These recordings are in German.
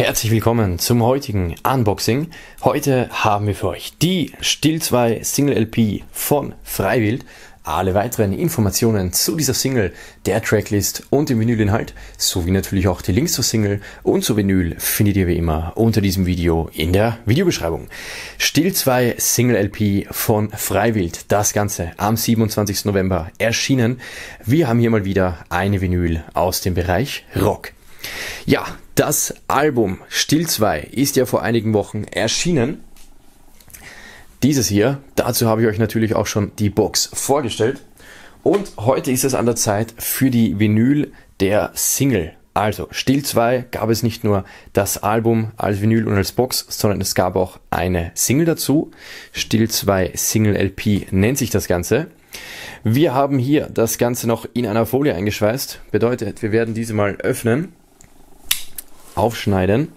Herzlich willkommen zum heutigen Unboxing. Heute haben wir für euch die Still 2 Single LP von Freiwild. Alle weiteren Informationen zu dieser Single, der Tracklist und dem Vinylinhalt, sowie natürlich auch die Links zur Single und zur Vinyl findet ihr wie immer unter diesem Video in der Videobeschreibung. Still 2 Single LP von Freiwild, das Ganze am 27. November erschienen. Wir haben hier mal wieder eine Vinyl aus dem Bereich Rock. Ja, das Album Still 2 ist ja vor einigen Wochen erschienen. Dieses hier, dazu habe ich euch natürlich auch schon die Box vorgestellt. Und heute ist es an der Zeit für die Vinyl der Single. Also Still 2 gab es nicht nur das Album als Vinyl und als Box, sondern es gab auch eine Single dazu. Still 2 Single LP nennt sich das Ganze. Wir haben hier das Ganze noch in einer Folie eingeschweißt. Bedeutet, wir werden diese mal öffnen, aufschneiden.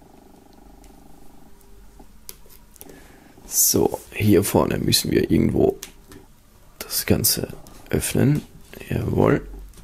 So, hier vorne müssen wir irgendwo das Ganze öffnen. Jawohl.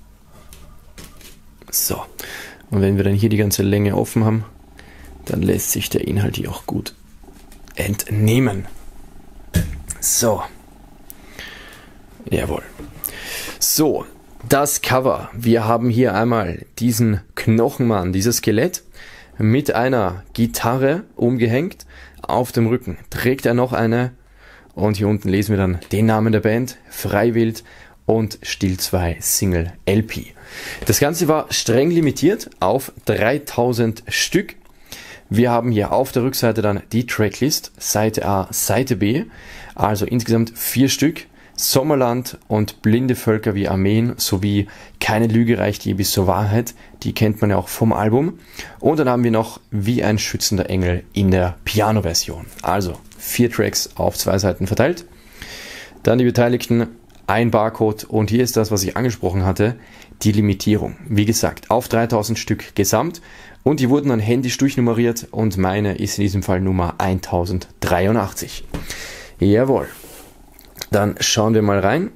So, und wenn wir dann hier die ganze Länge offen haben, dann lässt sich der Inhalt hier auch gut entnehmen. So. Jawohl. So, das Cover. Wir haben hier einmal diesen Knochenmann, dieses Skelett mit einer Gitarre umgehängt. Auf dem Rücken trägt er noch eine und hier unten lesen wir dann den Namen der Band, Freiwild und Still 2 Single LP. Das Ganze war streng limitiert auf 3000 Stück. Wir haben hier auf der Rückseite dann die Tracklist, Seite A, Seite B, also insgesamt 4 Stück. Sommerland und Blinde Völker wie Armeen sowie Keine Lüge reicht je bis zur Wahrheit, die kennt man ja auch vom Album. Und dann haben wir noch Wie ein schützender Engel in der Piano-Version. Also 4 Tracks auf 2 Seiten verteilt. Dann die Beteiligten, ein Barcode und hier ist das, was ich angesprochen hatte, die Limitierung. Wie gesagt, auf 3000 Stück gesamt und die wurden dann händisch durchnummeriert und meine ist in diesem Fall Nummer 1083. Jawohl. Dann schauen wir mal rein.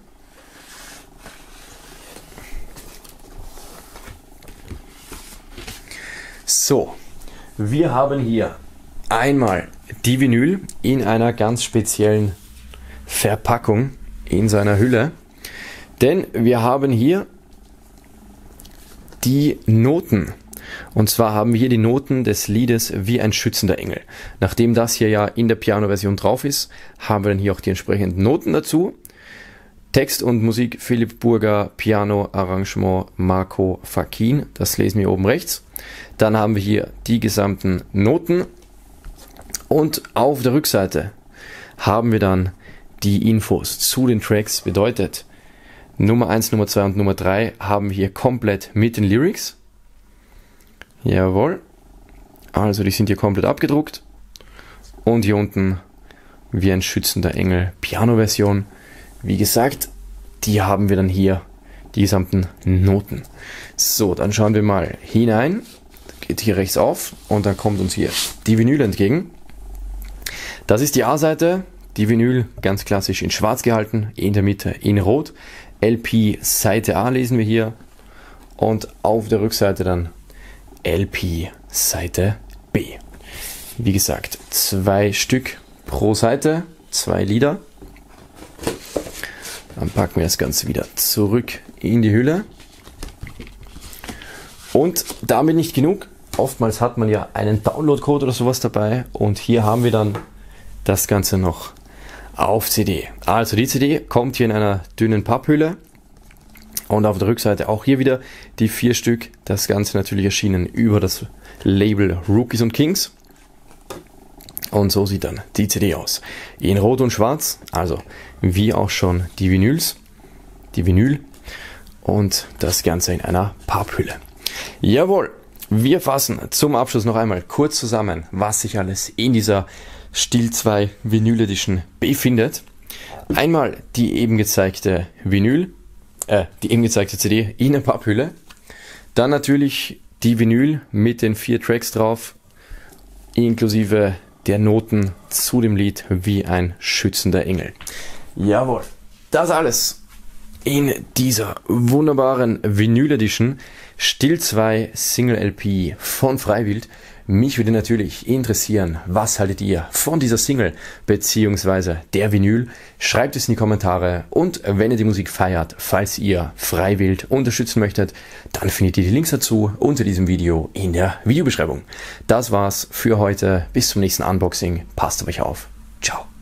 So, wir haben hier einmal die Vinyl in einer ganz speziellen Verpackung in seiner Hülle, denn wir haben hier die Noten. Und zwar haben wir hier die Noten des Liedes Wie ein schützender Engel. Nachdem das hier ja in der Piano-Version drauf ist, haben wir dann hier auch die entsprechenden Noten dazu. Text und Musik Philipp Burger, Piano, Arrangement Marco Fakin, das lesen wir oben rechts. Dann haben wir hier die gesamten Noten und auf der Rückseite haben wir dann die Infos zu den Tracks. Bedeutet, Nummer 1, Nummer 2 und Nummer 3 haben wir hier komplett mit den Lyrics. Jawohl, also die sind hier komplett abgedruckt und hier unten Wie ein schützender Engel Piano-Version. Wie gesagt, die haben wir dann hier, die gesamten Noten. So, dann schauen wir mal hinein, geht hier rechts auf und dann kommt uns hier die Vinyl entgegen. Das ist die A-Seite, die Vinyl ganz klassisch in schwarz gehalten, in der Mitte in rot. LP Seite A lesen wir hier und auf der Rückseite dann LP Seite B. Wie gesagt, 2 Stück pro Seite, 2 Lieder. Dann packen wir das Ganze wieder zurück in die Hülle. Und damit nicht genug. Oftmals hat man ja einen Download-Code oder sowas dabei. Und hier haben wir dann das Ganze noch auf CD. Also die CD kommt hier in einer dünnen Papphülle. Und auf der Rückseite auch hier wieder die 4 Stück. Das Ganze natürlich erschienen über das Label Rookies und Kings. Und so sieht dann die CD aus. In Rot und Schwarz, also wie auch schon die Vinyls. Die Vinyl. Und das Ganze in einer Papphülle. Jawohl, wir fassen zum Abschluss noch einmal kurz zusammen, was sich alles in dieser Still 2 Vinyl Edition befindet. Einmal die eben gezeigte Vinyl. Die eben gezeigte CD in der Papphülle. Dann natürlich die Vinyl mit den 4 Tracks drauf, inklusive der Noten zu dem Lied Wie ein schützender Engel. Jawohl, das alles in dieser wunderbaren Vinyl Edition Still 2 Single LP von Freiwild. Mich würde natürlich interessieren, was haltet ihr von dieser Single bzw. der Vinyl? Schreibt es in die Kommentare und wenn ihr die Musik feiert, falls ihr Freiwild unterstützen möchtet, dann findet ihr die Links dazu unter diesem Video in der Videobeschreibung. Das war's für heute. Bis zum nächsten Unboxing. Passt auf euch auf. Ciao.